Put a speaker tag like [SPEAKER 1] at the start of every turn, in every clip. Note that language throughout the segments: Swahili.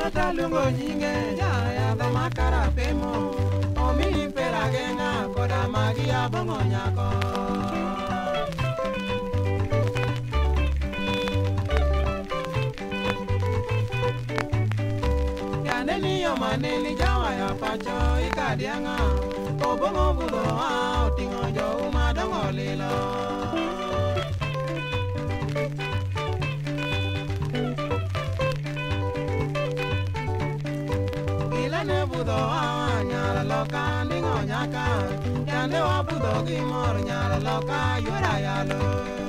[SPEAKER 1] Nyota lungo nyinge ya do makara pemo omi pera genga koda magia bongo nyako ya neni yo maneli jawa ya pacho ikadianga obongo budo wa otingo jo umadongo lilo ne budo nyala loka ningo nyaka yande wa budo gimor nyala loka yura yalo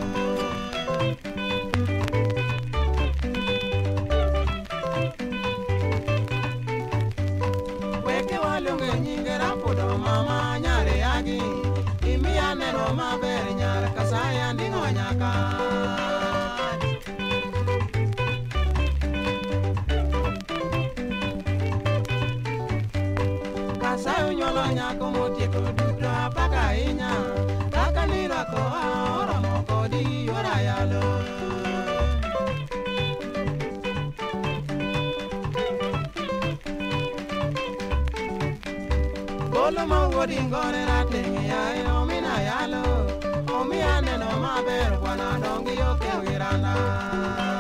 [SPEAKER 1] weke walunge nyingera budo mama nyare yagi imi yanero maber nyala kasaya ningo nyaka Sayo nyolo nyako motieko duto apaka inya Kaka nirako ora moko di yora yalo Bolo mawodi ngore ratingi ya omina yalo Omi aneno maber wana dongi yoke wirana